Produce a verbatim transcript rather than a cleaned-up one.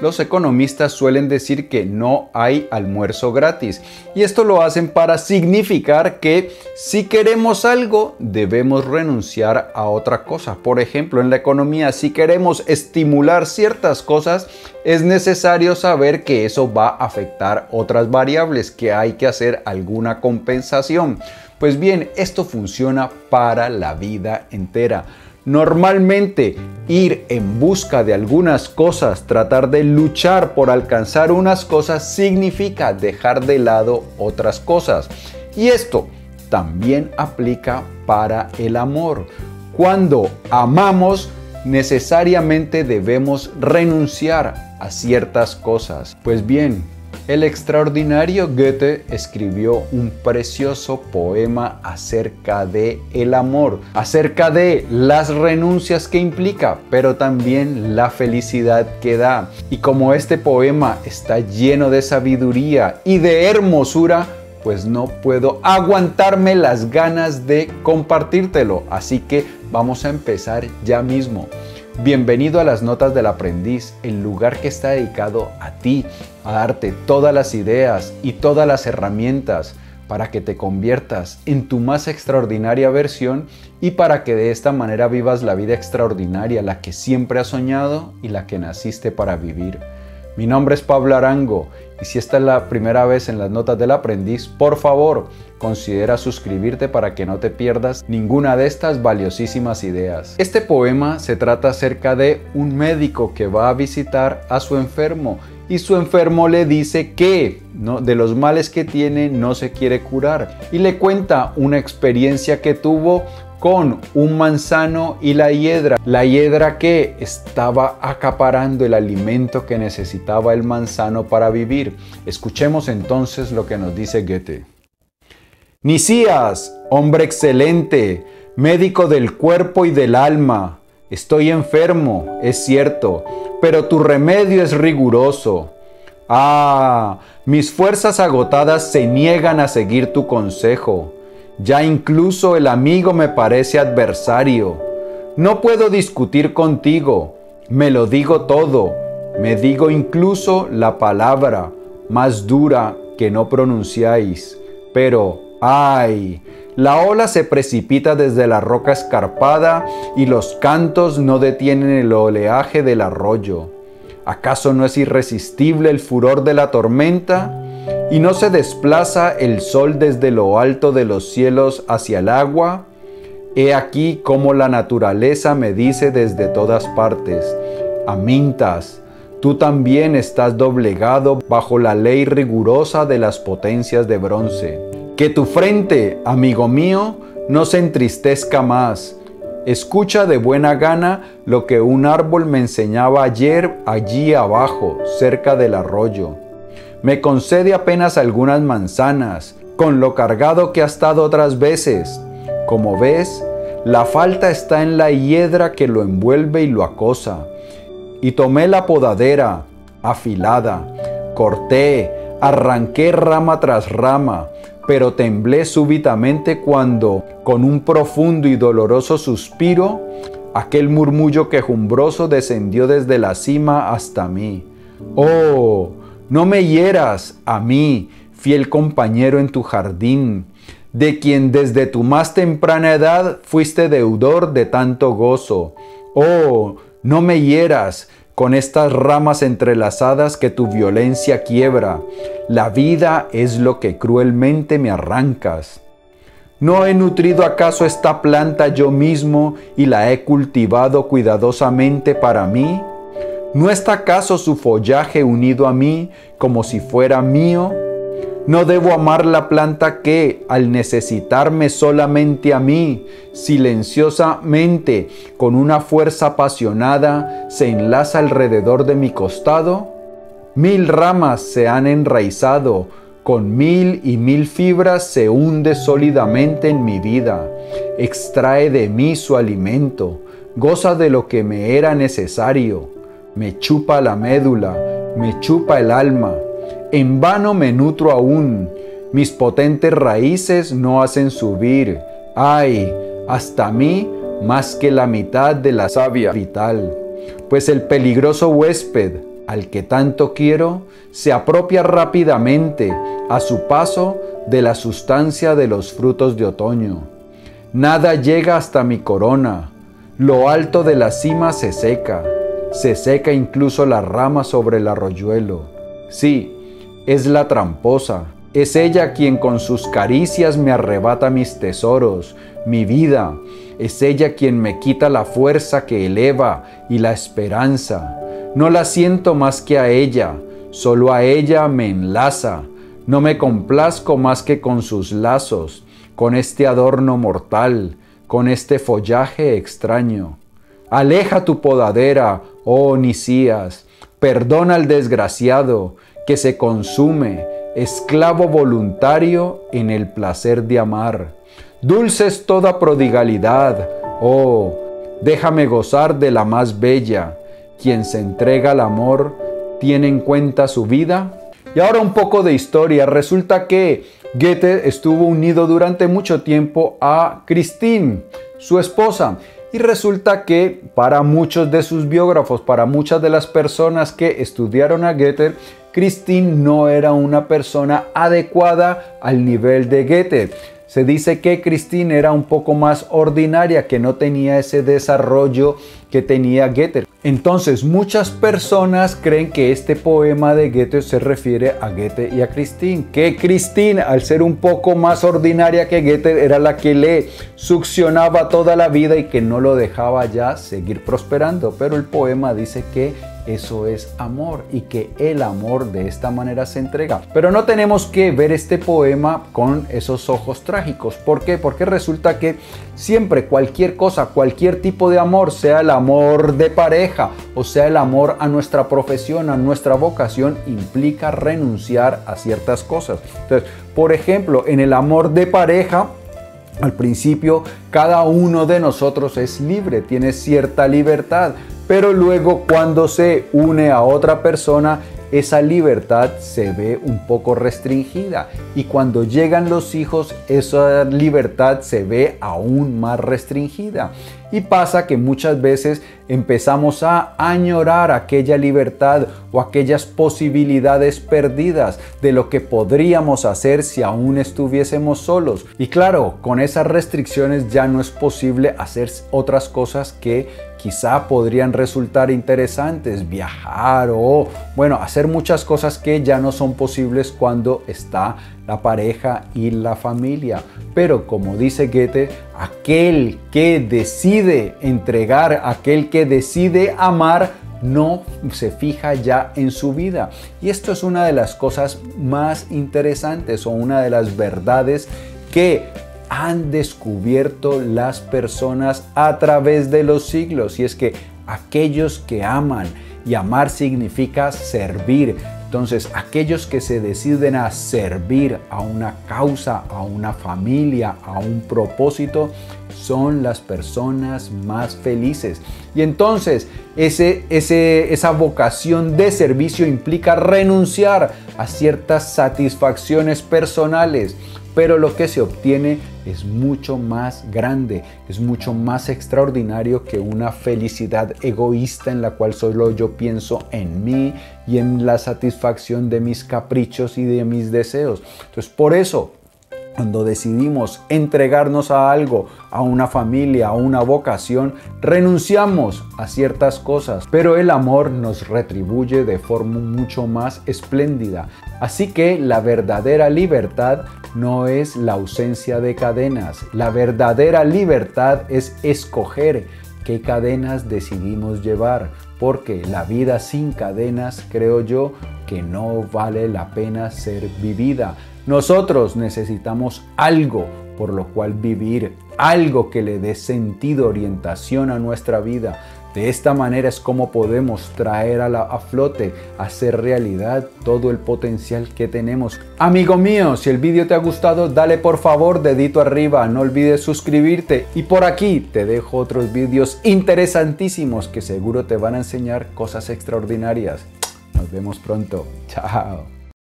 los economistas suelen decir que no hay almuerzo gratis. Y esto lo hacen para significar que si queremos algo, debemos renunciar a otra cosa. Por ejemplo, en la economía, si queremos estimular ciertas cosas, es necesario saber que eso va a afectar otras variables, que hay que hacer alguna compensación. Pues bien, esto funciona para la vida entera. Normalmente, ir en busca de algunas cosas, tratar de luchar por alcanzar unas cosas, significa dejar de lado otras cosas. Y esto también aplica para el amor. Cuando amamos, necesariamente debemos renunciar a ciertas cosas. Pues bien, el extraordinario Goethe escribió un precioso poema acerca de el amor, acerca de las renuncias que implica, pero también la felicidad que da. Y como este poema está lleno de sabiduría y de hermosura, pues no puedo aguantarme las ganas de compartírtelo. Así que vamos a empezar ya mismo. Bienvenido a las Notas del Aprendiz, el lugar que está dedicado a ti, a darte todas las ideas y todas las herramientas para que te conviertas en tu más extraordinaria versión y para que de esta manera vivas la vida extraordinaria, la que siempre has soñado y la que naciste para vivir. Mi nombre es Pablo Arango y si esta es la primera vez en las Notas del Aprendiz, por favor, considera suscribirte para que no te pierdas ninguna de estas valiosísimas ideas. Este poema se trata acerca de un médico que va a visitar a su enfermo y su enfermo le dice que ¿no? de los males que tiene no se quiere curar y le cuenta una experiencia que tuvo con un manzano y la hiedra. La hiedra que estaba acaparando el alimento que necesitaba el manzano para vivir. Escuchemos entonces lo que nos dice Goethe. Nicías, hombre excelente, médico del cuerpo y del alma. Estoy enfermo, es cierto, pero tu remedio es riguroso. Ah, mis fuerzas agotadas se niegan a seguir tu consejo. Ya incluso el amigo me parece adversario. No puedo discutir contigo, me lo digo todo, me digo incluso la palabra más dura que no pronunciáis. Pero, ¡ay! La ola se precipita desde la roca escarpada y los cantos no detienen el oleaje del arroyo. ¿Acaso no es irresistible el furor de la tormenta? ¿Y no se desplaza el sol desde lo alto de los cielos hacia el agua? He aquí cómo la naturaleza me dice desde todas partes: Amintas, tú también estás doblegado bajo la ley rigurosa de las potencias de bronce. Que tu frente, amigo mío, no se entristezca más. Escucha de buena gana lo que un árbol me enseñaba ayer allí abajo, cerca del arroyo. Me concede apenas algunas manzanas, con lo cargado que ha estado otras veces. Como ves, la falta está en la hiedra que lo envuelve y lo acosa. Y tomé la podadera, afilada, corté, arranqué rama tras rama, pero temblé súbitamente cuando, con un profundo y doloroso suspiro, aquel murmullo quejumbroso descendió desde la cima hasta mí. ¡Oh! No me hieras a mí, fiel compañero en tu jardín, de quien desde tu más temprana edad fuiste deudor de tanto gozo. Oh, no me hieras con estas ramas entrelazadas que tu violencia quiebra. La vida es lo que cruelmente me arrancas. ¿No he nutrido acaso esta planta yo mismo y la he cultivado cuidadosamente para mí? ¿No está acaso su follaje unido a mí como si fuera mío? ¿No debo amar la planta que, al necesitarme solamente a mí, silenciosamente, con una fuerza apasionada, se enlaza alrededor de mi costado? Mil ramas se han enraizado, con mil y mil fibras se hunde sólidamente en mi vida, extrae de mí su alimento, goza de lo que me era necesario. Me chupa la médula, me chupa el alma. En vano me nutro aún, mis potentes raíces no hacen subir, ay, hasta mí más que la mitad de la savia vital. Pues el peligroso huésped, al que tanto quiero, se apropia rápidamente, a su paso, de la sustancia de los frutos de otoño. Nada llega hasta mi corona, lo alto de la cima se seca, se seca incluso la rama sobre el arroyuelo. Sí, es la tramposa, es ella quien con sus caricias me arrebata mis tesoros, mi vida. Es ella quien me quita la fuerza que eleva y la esperanza. No la siento más que a ella, solo a ella me enlaza. No me complazco más que con sus lazos, con este adorno mortal, con este follaje extraño. Aleja tu podadera, oh Nicías, perdona al desgraciado que se consume, esclavo voluntario en el placer de amar. Dulce es toda prodigalidad, oh, déjame gozar de la más bella. Quien se entrega al amor, ¿tiene en cuenta su vida? Y ahora un poco de historia. Resulta que Goethe estuvo unido durante mucho tiempo a Christine, su esposa. Y resulta que para muchos de sus biógrafos, para muchas de las personas que estudiaron a Goethe, Christine no era una persona adecuada al nivel de Goethe. Se dice que Christine era un poco más ordinaria, que no tenía ese desarrollo que tenía Goethe. Entonces, muchas personas creen que este poema de Goethe se refiere a Goethe y a Christine. Que Christine, al ser un poco más ordinaria que Goethe, era la que le succionaba toda la vida y que no lo dejaba ya seguir prosperando. Pero el poema dice que eso es amor y que el amor de esta manera se entrega. Pero no tenemos que ver este poema con esos ojos trágicos. ¿Por qué? Porque resulta que siempre cualquier cosa, cualquier tipo de amor, sea el amor de pareja o sea el amor a nuestra profesión, a nuestra vocación, implica renunciar a ciertas cosas. Entonces, por ejemplo, en el amor de pareja, al principio cada uno de nosotros es libre, tiene cierta libertad. Pero luego cuando se une a otra persona, esa libertad se ve un poco restringida. Y cuando llegan los hijos, esa libertad se ve aún más restringida. Y pasa que muchas veces empezamos a añorar aquella libertad o aquellas posibilidades perdidas de lo que podríamos hacer si aún estuviésemos solos. Y claro, con esas restricciones ya no es posible hacer otras cosas que quizá podrían resultar interesantes, viajar o, bueno, hacer muchas cosas que ya no son posibles cuando está la pareja y la familia. Pero como dice Goethe, aquel que decide entregar, aquel que decide amar, no se fija ya en su vida. Y esto es una de las cosas más interesantes o una de las verdades que han descubierto las personas a través de los siglos. Y es que aquellos que aman, y amar significa servir. Entonces, aquellos que se deciden a servir a una causa, a una familia, a un propósito, son las personas más felices. Y entonces, ese, ese, esa vocación de servicio implica renunciar a ciertas satisfacciones personales. Pero lo que se obtiene es mucho más grande, es mucho más extraordinario que una felicidad egoísta en la cual solo yo pienso en mí y en la satisfacción de mis caprichos y de mis deseos. Entonces, por eso, cuando decidimos entregarnos a algo, a una familia, a una vocación, renunciamos a ciertas cosas, pero el amor nos retribuye de forma mucho más espléndida. Así que la verdadera libertad no es la ausencia de cadenas. La verdadera libertad es escoger qué cadenas decidimos llevar, porque la vida sin cadenas, creo yo, que no vale la pena ser vivida. Nosotros necesitamos algo por lo cual vivir, algo que le dé sentido, orientación a nuestra vida. De esta manera es como podemos traer a, la, a flote, hacer realidad todo el potencial que tenemos. Amigo mío, si el vídeo te ha gustado, dale por favor dedito arriba, no olvides suscribirte. Y por aquí te dejo otros vídeos interesantísimos que seguro te van a enseñar cosas extraordinarias. Nos vemos pronto. Chao.